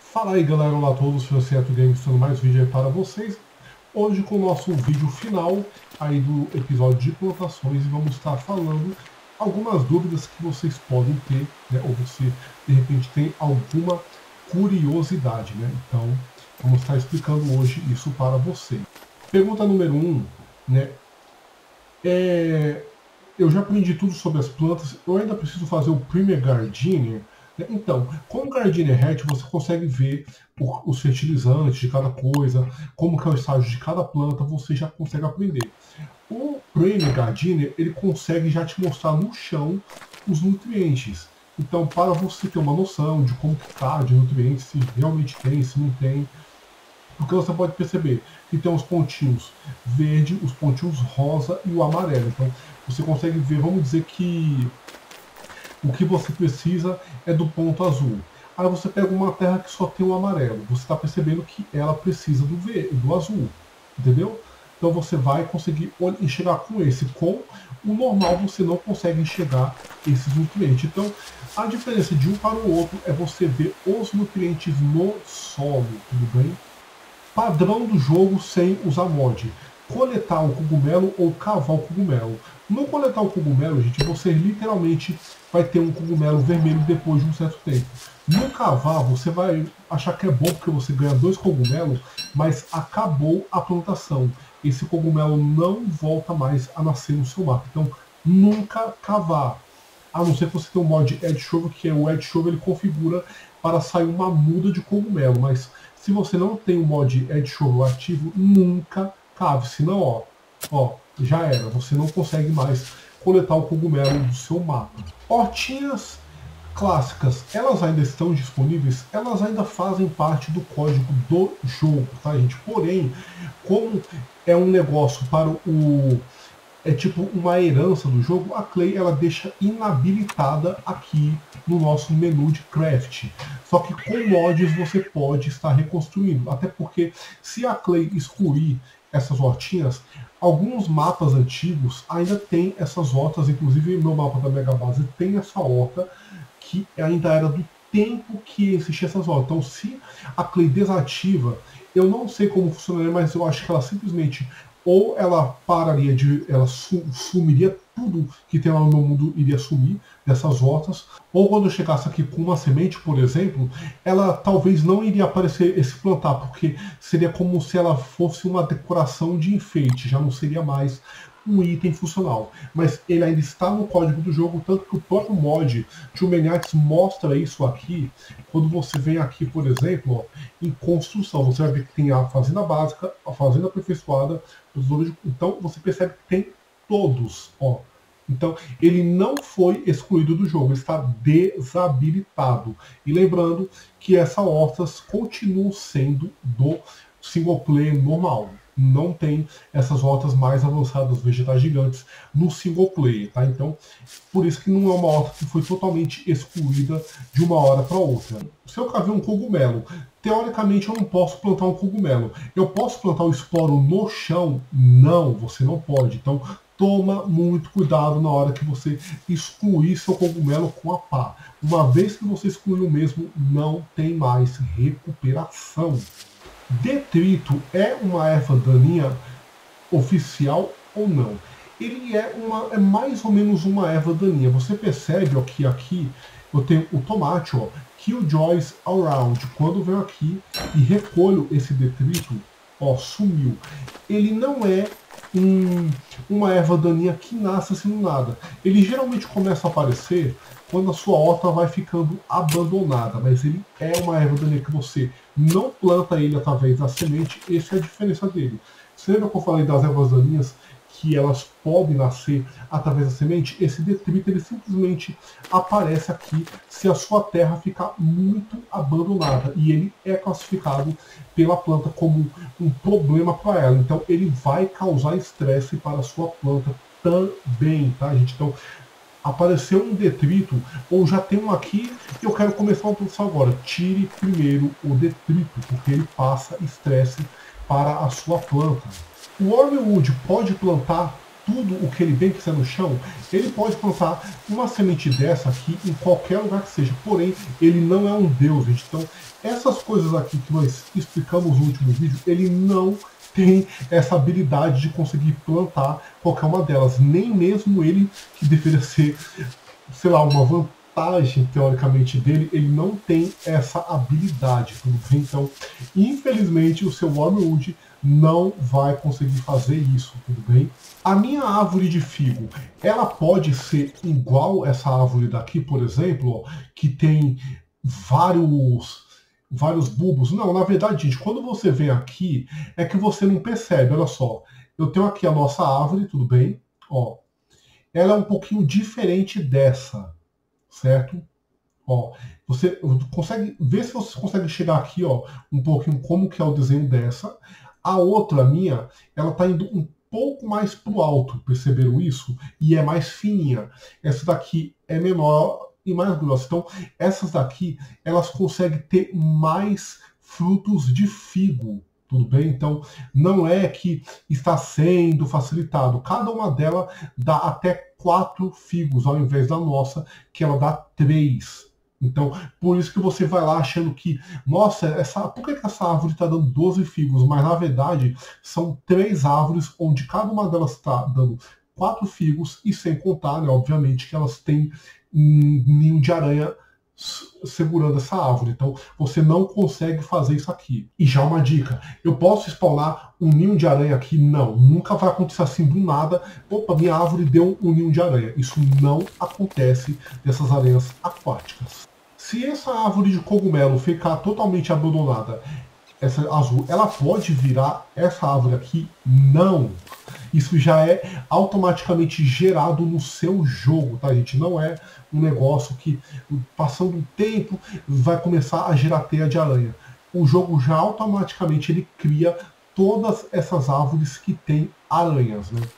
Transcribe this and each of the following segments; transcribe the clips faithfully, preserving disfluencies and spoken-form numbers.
Fala aí galera, olá a todos, Franceto Games, trazendo mais vídeo aí para vocês. Hoje com o nosso vídeo final aí do episódio de plantações e vamos estar falando algumas dúvidas que vocês podem ter, né, ou você de repente tem alguma curiosidade, né? Então vamos estar explicando hoje isso para você. Pergunta número um, né? É, eu já aprendi tudo sobre as plantas, eu ainda preciso fazer o Premier Gardenia. Então, com o Gardenia Hatch você consegue ver o, os fertilizantes de cada coisa, como que é o estágio de cada planta, você já consegue aprender. O Premier Gardenia, ele consegue já te mostrar no chão os nutrientes. Então, para você ter uma noção de como está de nutrientes, se realmente tem, se não tem, porque você pode perceber que tem os pontinhos verde, os pontinhos rosa e o amarelo. Então, você consegue ver, vamos dizer que o que você precisa é do ponto azul. Aí você pega uma terra que só tem o amarelo. Você está percebendo que ela precisa do verde, do azul. Entendeu? Então você vai conseguir enxergar com esse. Com o normal você não consegue enxergar esses nutrientes. Então a diferença de um para o outro é você ver os nutrientes no solo. Tudo bem? Padrão do jogo sem usar mod. Coletar o cogumelo ou cavar o cogumelo. No coletar o cogumelo, gente, você literalmente vai ter um cogumelo vermelho depois de um certo tempo. No cavar, você vai achar que é bom porque você ganha dois cogumelos, mas acabou a plantação. Esse cogumelo não volta mais a nascer no seu mapa. Então, nunca cavar. A não ser que você tenha um mod Edge Shovel, que é o Edge Shovel, ele configura para sair uma muda de cogumelo, mas se você não tem o mod Edge Shovel ativo, nunca cave, senão ó, ó, já era, você não consegue mais coletar o cogumelo do seu mapa. Hortinhas clássicas, elas ainda estão disponíveis, elas ainda fazem parte do código do jogo, tá gente? Porém, como é um negócio para o é tipo uma herança do jogo, a Clay ela deixa inabilitada aqui no nosso menu de craft. Só que com mods você pode estar reconstruindo, até porque se a Clay excluir essas hortinhas, alguns mapas antigos ainda tem essas hortas, inclusive meu mapa da Mega Base tem essa horta que ainda era do tempo que existia essas hortas. Então se a Clay desativa, eu não sei como funcionaria, mas eu acho que ela simplesmente ou ela pararia de, ela sumiria, tudo que tem lá no meu mundo iria sumir dessas hortas, ou quando eu chegasse aqui com uma semente, por exemplo, ela talvez não iria aparecer esse plantar, porque seria como se ela fosse uma decoração de enfeite, já não seria mais um item funcional. Mas ele ainda está no código do jogo, tanto que o próprio mod de Humaniacs mostra isso aqui. Quando você vem aqui, por exemplo, ó, em construção, você vai ver que tem a fazenda básica, a fazenda aperfeiçoada, então você percebe que tem todos, ó. Então ele não foi excluído do jogo, ele está desabilitado. E lembrando que essas hortas continuam sendo do single player normal. Não tem essas rotas mais avançadas, vegetais gigantes, no single player, tá? Então, por isso que não é uma horta que foi totalmente excluída de uma hora para outra. Se eu caver um cogumelo, teoricamente eu não posso plantar um cogumelo. Eu posso plantar o esporo no chão? Não, você não pode. Então, toma muito cuidado na hora que você excluir seu cogumelo com a pá. Uma vez que você excluiu mesmo, não tem mais recuperação. Detrito é uma erva daninha oficial ou não? Ele é, uma, é mais ou menos uma erva daninha. Você percebe ó, que aqui eu tenho o tomate, ó, Killjoys Around. Quando eu venho aqui e recolho esse detrito, ó, sumiu. Ele não é um, uma erva daninha que nasce assim do nada. Ele geralmente começa a aparecer quando a sua horta vai ficando abandonada, mas ele é uma erva daninha que você não planta ele através da semente, essa é a diferença dele. Você lembra que eu falei das ervas daninhas que elas podem nascer através da semente? Esse detrito ele simplesmente aparece aqui se a sua terra ficar muito abandonada, e ele é classificado pela planta como um problema para ela, então ele vai causar estresse para a sua planta também, tá gente? Então apareceu um detrito, ou já tem um aqui, e eu quero começar uma produção agora. Tire primeiro o detrito, porque ele passa estresse para a sua planta. O Wormwood pode plantar? tudo o que ele bem quiser no chão, ele pode plantar uma semente dessa aqui em qualquer lugar que seja. Porém, ele não é um deus, gente. Então, essas coisas aqui que nós explicamos no último vídeo, ele não tem essa habilidade de conseguir plantar qualquer uma delas. Nem mesmo ele, que deveria ser, sei lá, uma vantagem teoricamente dele, ele não tem essa habilidade, tudo bem? Então, infelizmente, o seu Wormwood não vai conseguir fazer isso, tudo bem? A minha árvore de figo, ela pode ser igual essa árvore daqui, por exemplo, ó, que tem vários vários bulbos? Não, na verdade, gente, quando você vem aqui, é que você não percebe. Olha só, eu tenho aqui a nossa árvore, tudo bem? Ó, ela é um pouquinho diferente dessa, certo? Ó, você consegue ver se você consegue chegar aqui, ó, um pouquinho como que é o desenho dessa. A outra minha, ela tá indo um pouco mais pro alto, perceberam isso? E é mais fininha. Essa daqui é menor e mais grossa. Então, essas daqui, elas conseguem ter mais frutos de figo, tudo bem? Então, não é que está sendo facilitado. Cada uma delas dá até quatro figos, ao invés da nossa, que ela dá três. Então, por isso que você vai lá achando que, nossa, essa, por que essa árvore está dando doze figos? Mas, na verdade, são três árvores, onde cada uma delas está dando quatro figos, e sem contar, né, obviamente, que elas têm um ninho de aranha segurando essa árvore. Então, você não consegue fazer isso aqui. E já uma dica, eu posso spawnar um ninho de aranha aqui? Não, nunca vai acontecer assim do nada. Opa, minha árvore deu um ninho de aranha. Isso não acontece dessas aranhas aquáticas. Se essa árvore de cogumelo ficar totalmente abandonada, essa azul, ela pode virar essa árvore aqui? Não. Isso já é automaticamente gerado no seu jogo, tá, gente? Não é um negócio que, passando o tempo, vai começar a gerar teia de aranha. O jogo já automaticamente ele cria todas essas árvores que têm aranhas, né?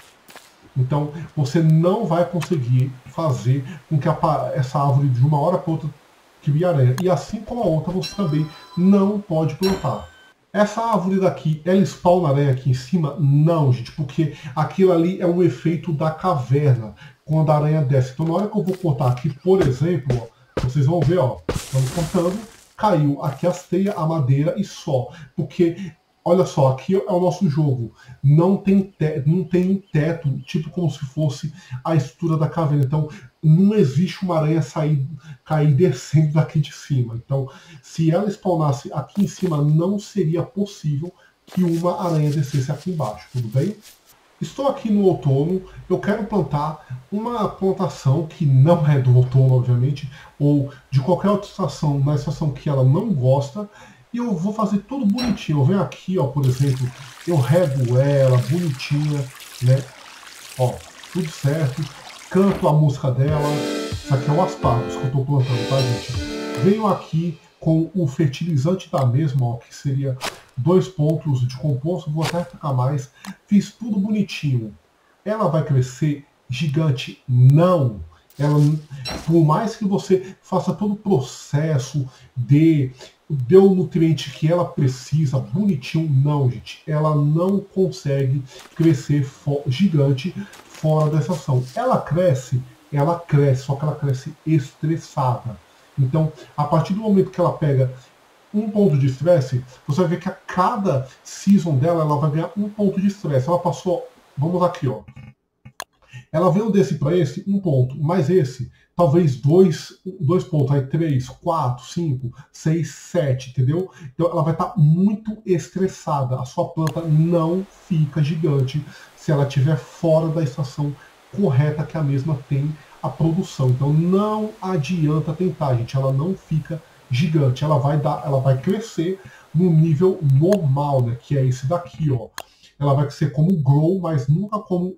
Então, você não vai conseguir fazer com que a, essa árvore de uma hora para outra crie aranha. E assim como a outra, você também não pode plantar. Essa árvore daqui, ela spawna aranha aqui em cima? Não, gente, porque aquilo ali é um efeito da caverna, quando a aranha desce. Então, na hora que eu vou cortar aqui, por exemplo, ó, vocês vão ver, ó, estamos cortando, caiu aqui as teias, a madeira e só. Porque, olha só, aqui é o nosso jogo. Não tem, te não tem um teto, tipo como se fosse a estrutura da caverna. Então, não existe uma aranha sair, cair descendo daqui de cima. Então, se ela spawnasse aqui em cima, não seria possível que uma aranha descesse aqui embaixo, tudo bem? Estou aqui no outono, eu quero plantar uma plantação que não é do outono, obviamente, ou de qualquer outra estação, na estação que ela não gosta, e eu vou fazer tudo bonitinho. Eu venho aqui, ó, por exemplo, eu rego ela, bonitinha, né? Ó, tudo certo. Canto a música dela. Isso aqui é o aspargos que eu estou plantando, tá, gente? Venho aqui com o fertilizante da mesma, ó, que seria dois pontos de composto. Vou até ficar mais. Fiz tudo bonitinho. Ela vai crescer gigante? Não. Ela, por mais que você faça todo o processo de dê o nutriente que ela precisa, bonitinho, não, gente. Ela não consegue crescer fo gigante fora da estação. Ela cresce, ela cresce, só que ela cresce estressada. Então, a partir do momento que ela pega um ponto de estresse, você vai ver que a cada season dela, ela vai ganhar um ponto de estresse. Ela passou, vamos aqui, ó. Ela veio desse para esse, um ponto, mais esse, talvez dois, dois pontos, aí três, quatro, cinco, seis, sete, entendeu? Então ela vai estar muito estressada. A sua planta não fica gigante se ela estiver fora da estação correta que a mesma tem a produção. Então não adianta tentar, gente. Ela não fica gigante. Ela vai dar, ela vai crescer no nível normal, né? Que é esse daqui, ó. Ela vai crescer como grow, mas nunca como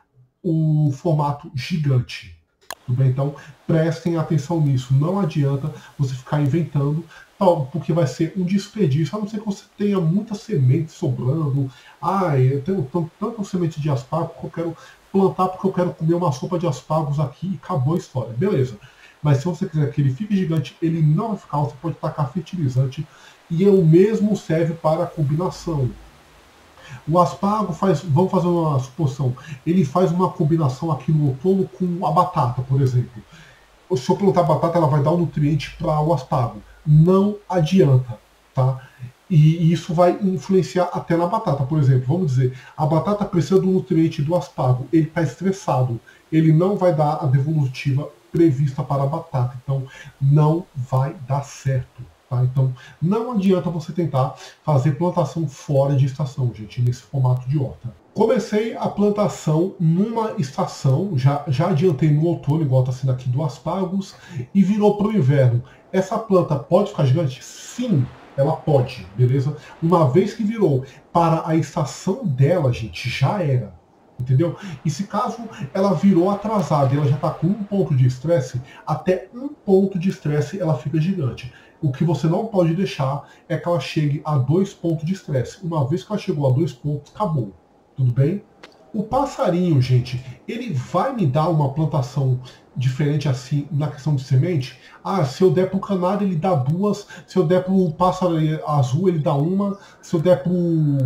o formato gigante. Tudo bem? Então, prestem atenção nisso. Não adianta você ficar inventando, porque vai ser um desperdício, a não ser que você tenha muita semente sobrando. Ah, eu tenho tanta semente de aspargo que eu quero plantar porque eu quero comer uma sopa de aspargos aqui e acabou a história. Beleza. Mas se você quiser que ele fique gigante, ele não vai ficar, você pode tacar fertilizante e o mesmo serve para a combinação. O aspargo faz, vamos fazer uma suposição, ele faz uma combinação aqui no outono com a batata, por exemplo. Se eu plantar batata, ela vai dar um nutriente para o aspargo. Não adianta, tá? E isso vai influenciar até na batata, por exemplo. Vamos dizer, a batata precisa do nutriente do aspargo, ele está estressado, ele não vai dar a devolutiva prevista para a batata, então não vai dar certo. Tá? Então não adianta você tentar fazer plantação fora de estação, gente, nesse formato de horta. Comecei a plantação numa estação, já, já adiantei no outono, igual está sendo aqui do aspargos, e virou para o inverno. Essa planta pode ficar gigante? Sim, ela pode, beleza? Uma vez que virou para a estação dela, gente, já era. Entendeu? E se caso ela virou atrasada e ela já está com um ponto de estresse, até um ponto de estresse ela fica gigante. O que você não pode deixar é que ela chegue a dois pontos de estresse. Uma vez que ela chegou a dois pontos, acabou. Tudo bem? O passarinho, gente, ele vai me dar uma plantação diferente assim na questão de semente? Ah, se eu der pro canário ele dá duas, se eu der pro pássaro azul ele dá uma, se eu der pro,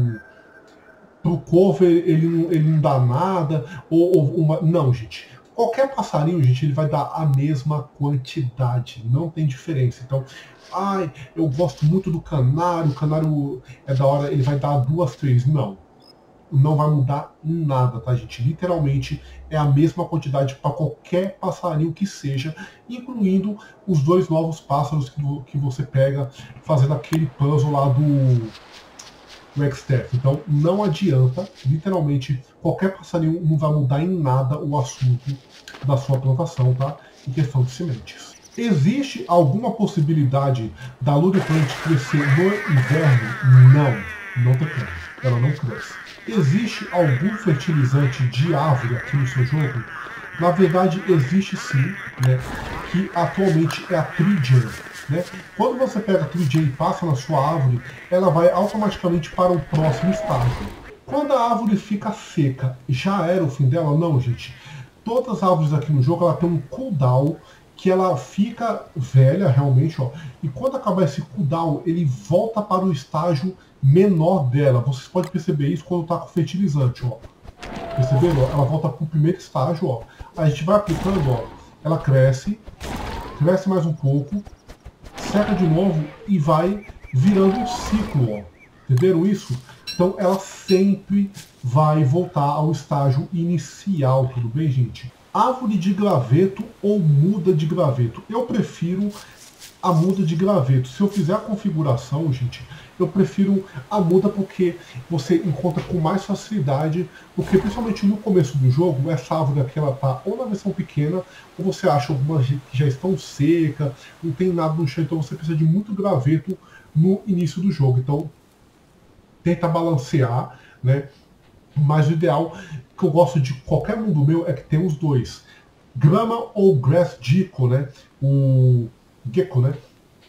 pro couve ele, não, ele não dá nada, ou, ou uma... Não, gente. Qualquer passarinho, gente, ele vai dar a mesma quantidade, não tem diferença. Então, ai, eu gosto muito do canário, o canário é da hora, ele vai dar duas, três. Não. Não vai mudar em nada, tá, gente? Literalmente é a mesma quantidade para qualquer passarinho que seja, incluindo os dois novos pássaros que, que você pega fazendo aquele puzzle lá do, do X-Tef. Então não adianta, literalmente qualquer passarinho não vai mudar em nada o assunto da sua plantação, tá? Em questão de sementes. Existe alguma possibilidade da Luriplant crescer no inverno? Não, não tem como. Ela não cresce. Existe algum fertilizante de árvore aqui no seu jogo? Na verdade, existe sim, né? Que atualmente é a Trigen, né? Quando você pega a Trigen e passa na sua árvore, ela vai automaticamente para o próximo estágio. Quando a árvore fica seca, já era o fim dela? Não, gente. Todas as árvores aqui no jogo ela tem um cooldown que ela fica velha realmente, ó. E quando acabar esse cooldown, ele volta para o estágio menor dela. Vocês podem perceber isso quando está com fertilizante, ó. Perceberam? Ela volta para o primeiro estágio, ó. A gente vai aplicando, ó. Ela cresce, cresce mais um pouco, seca de novo e vai virando um ciclo, ó. Entenderam isso? Então ela sempre vai voltar ao estágio inicial, tudo bem, gente? Árvore de graveto ou muda de graveto? Eu prefiro a muda de graveto. Se eu fizer a configuração, gente, eu prefiro a muda porque você encontra com mais facilidade, porque principalmente no começo do jogo, essa árvore aqui ela tá ou na versão pequena, ou você acha algumas que já estão secas, não tem nada no chão, então você precisa de muito graveto no início do jogo. Então, tenta balancear, né? Mas o ideal que eu gosto de qualquer mundo meu é que tem os dois. Grama ou Grass Gecko, né? O Gecko, né?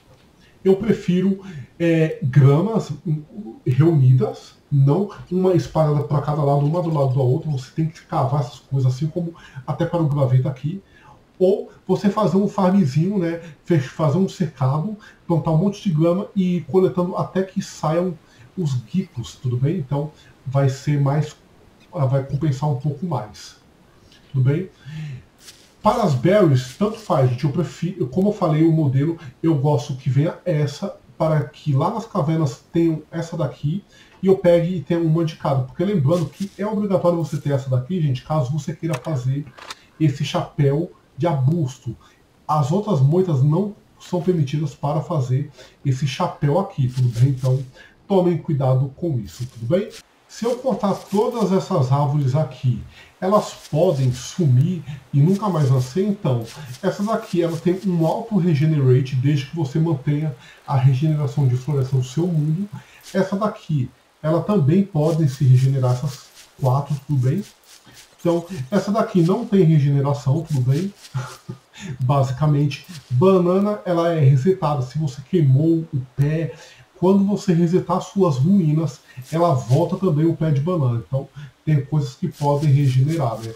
Eu prefiro é, gramas reunidas, não uma espalhada para cada lado, uma do lado da outra. Você tem que cavar essas coisas, assim como até para o graveto aqui. Ou você fazer um farmzinho, né? Fazer um cercado, plantar um monte de grama e ir coletando até que saiam os geckos, tudo bem? Então vai ser mais, vai compensar um pouco mais, tudo bem? Para as berries, tanto faz, gente. Eu prefiro, como eu falei, o modelo, eu gosto que venha essa, para que lá nas cavernas tenham essa daqui, e eu pegue e tenha uma de cada. Porque lembrando que é obrigatório você ter essa daqui, gente, caso você queira fazer esse chapéu de arbusto. As outras moitas não são permitidas para fazer esse chapéu aqui, tudo bem? Então, tomem cuidado com isso, tudo bem? Se eu cortar todas essas árvores aqui, elas podem sumir e nunca mais nascer? Então, essa daqui ela tem um alto regenerate desde que você mantenha a regeneração de floresção do seu mundo. Essa daqui, ela também pode se regenerar, essas quatro, tudo bem? Então, essa daqui não tem regeneração, tudo bem? Basicamente, banana ela é resetada se você queimou o pé. Quando você resetar suas ruínas, ela volta também o pé de banana. Então, tem coisas que podem regenerar, né?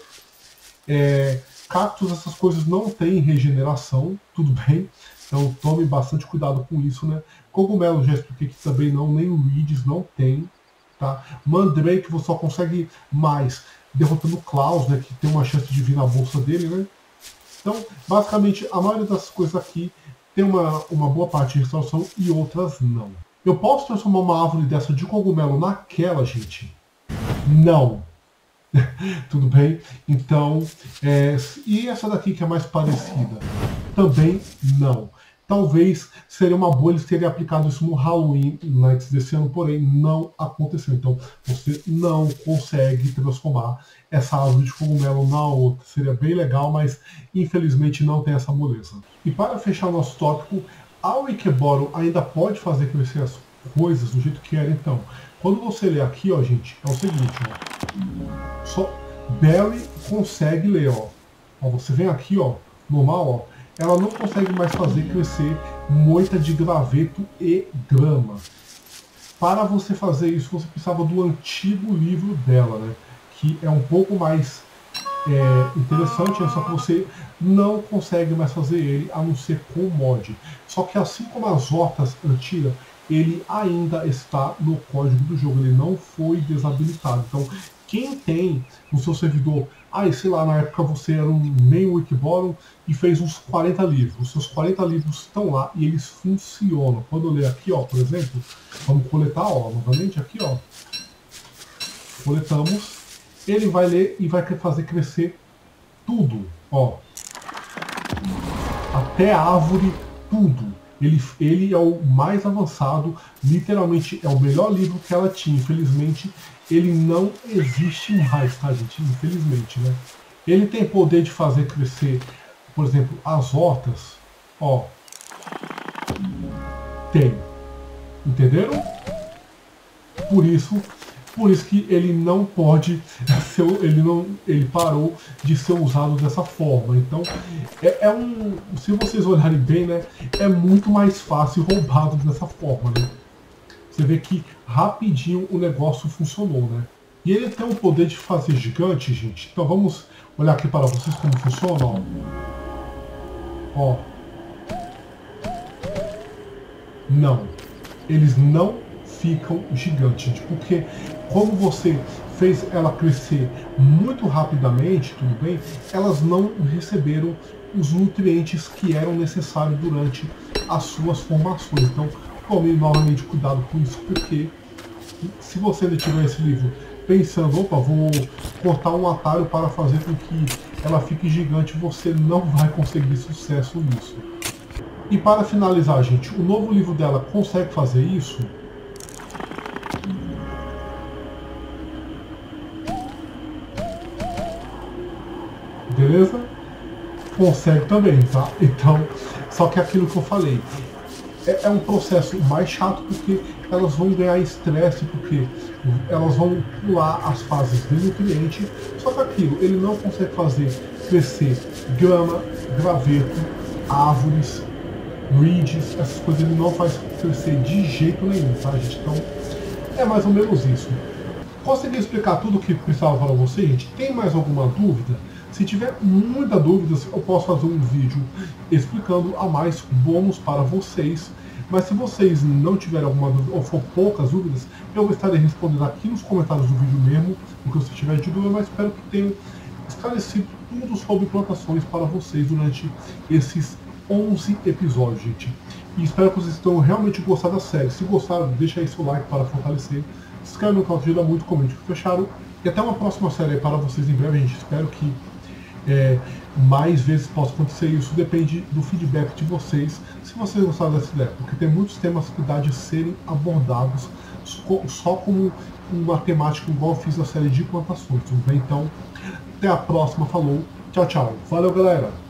É, cactos, essas coisas não têm regeneração, tudo bem? Então, tome bastante cuidado com isso, né? Cogumelo, já expliquei que também não, nem o reeds não tem. tá? Mandrake você só consegue mais derrotando Klaus, né, que tem uma chance de vir na bolsa dele, né? Então, basicamente, a maioria das coisas aqui tem uma, uma boa parte de restauração e outras não. Eu posso transformar uma árvore dessa de cogumelo naquela, gente? Não. Tudo bem? Então, é, e essa daqui que é mais parecida? Também não. Talvez seria uma boa eles terem aplicado isso no Halloween Nights desse ano, porém não aconteceu. Então você não consegue transformar essa árvore de cogumelo na outra. Seria bem legal, mas infelizmente não tem essa moleza. E para fechar o nosso tópico, a Wikiboro ainda pode fazer crescer as coisas do jeito que era. Então, quando você lê aqui, ó, gente, é o seguinte, ó. Só Barry consegue ler, ó. Ó, você vem aqui, ó, normal, ó. Ela não consegue mais fazer crescer moita de graveto e grama. Para você fazer isso, você precisava do antigo livro dela, né? Que é um pouco mais é, interessante, né? Só que você não consegue mais fazer ele, a não ser com mod. Só que assim como as hortas antigas, ele ainda está no código do jogo, ele não foi desabilitado. Então, quem tem no seu servidor, ah, sei lá, na época você era um meio Wikiboro e fez uns quarenta livros. Os seus quarenta livros estão lá e eles funcionam. Quando eu ler aqui, ó, por exemplo, vamos coletar, ó, novamente aqui, ó. Coletamos. Ele vai ler e vai fazer crescer tudo, ó. Até a árvore, tudo. Ele, ele é o mais avançado, literalmente é o melhor livro que ela tinha. Infelizmente, ele não existe mais, tá, gente? Infelizmente, né? Ele tem poder de fazer crescer, por exemplo, as hortas. Ó. Tem. Entenderam? Por isso, por isso que ele não pode ser, ele não, ele parou de ser usado dessa forma. Então, é, é um, se vocês olharem bem, né, é muito mais fácil roubado dessa forma, né? Você vê que rapidinho o negócio funcionou, né? E ele tem o poder de fazer gigante, gente. Então vamos olhar aqui para vocês como funciona, ó. Ó. Não. Eles não ficam gigantes, gente, porque como você fez ela crescer muito rapidamente, tudo bem, elas não receberam os nutrientes que eram necessários durante as suas formações. Então, tome novamente cuidado com isso, porque se você ainda tiver esse livro pensando, opa, vou cortar um atalho para fazer com que ela fique gigante, você não vai conseguir sucesso nisso. E para finalizar, gente, o novo livro dela consegue fazer isso? Beleza? Consegue também, tá? Então, só que aquilo que eu falei, é, é um processo mais chato porque elas vão ganhar estresse, porque elas vão pular as fases de nutriente, só que aquilo, ele não consegue fazer crescer grama, graveto, árvores, reeds, essas coisas ele não faz crescer de jeito nenhum, tá, gente? Então, é mais ou menos isso. Consegui explicar tudo o que precisava para você, gente? Tem mais alguma dúvida? Se tiver muita dúvida, eu posso fazer um vídeo explicando a mais bônus para vocês. Mas se vocês não tiverem alguma dúvida, ou for poucas dúvidas, eu estarei respondendo aqui nos comentários do vídeo mesmo, o que você tiver de dúvida, mas espero que tenham esclarecido tudo sobre plantações para vocês durante esses onze episódios, gente. E espero que vocês tenham realmente gostado da série. Se gostaram, deixa aí seu like para fortalecer. Se inscreve no canal, ajuda muito, comente o que fecharam. E até uma próxima série para vocês em breve, gente. Espero que é, mais vezes possa acontecer isso. Depende do feedback de vocês, se vocês gostaram dessa ideia. Porque tem muitos temas que dá de serem abordados só como uma temática igual eu fiz na série de plantações. Tudo bem? Então, até a próxima. Falou. Tchau, tchau. Valeu, galera.